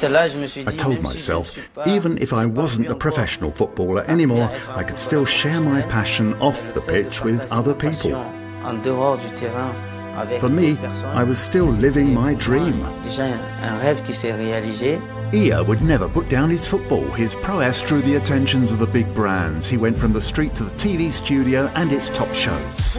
I told myself, even if I wasn't a professional footballer anymore, I could still share my passion off the pitch with other people. For me, I was still living my dream. Ia would never put down his football. His prowess drew the attentions of the big brands. He went from the street to the TV studio and its top shows.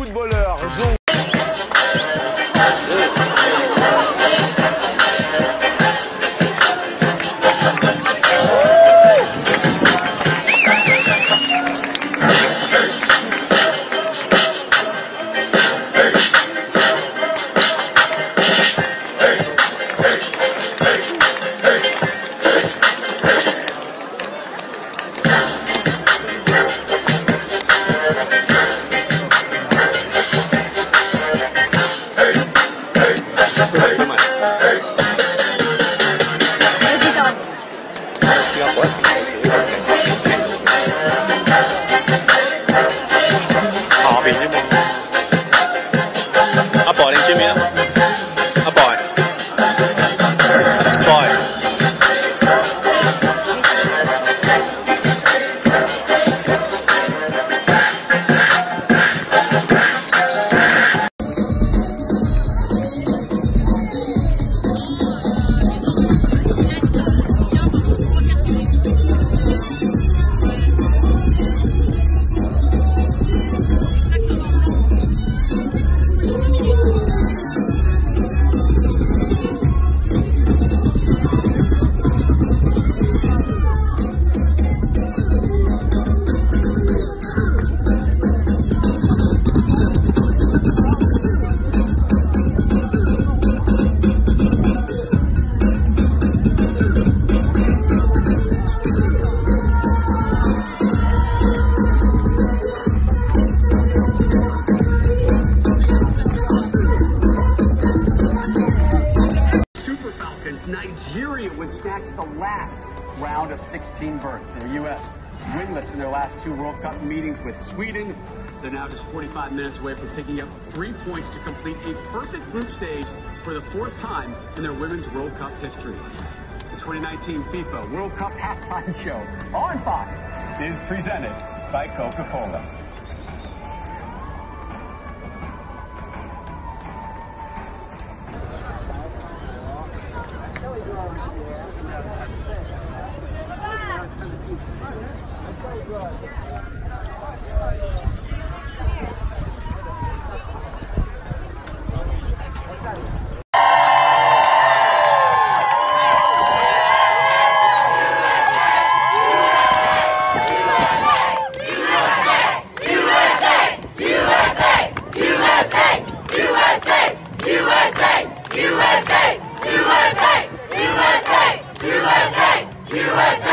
Nigeria would snatch the last round of 16 berth. The U.S. winless in their last two World Cup meetings with Sweden. They're now just 45 minutes away from picking up 3 points to complete a perfect group stage for the 4th time in their Women's World Cup history. The 2019 FIFA World Cup halftime show on Fox is presented by Coca-Cola. USA!